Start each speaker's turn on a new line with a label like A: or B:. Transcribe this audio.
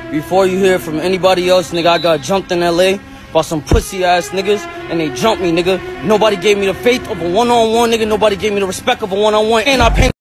A: Before you hear from anybody else, nigga, I got jumped in LA by some pussy ass niggas, and they jumped me, nigga. Nobody gave me the faith of a one-on-one, nigga. Nobody gave me the respect of a one-on-one, and I paid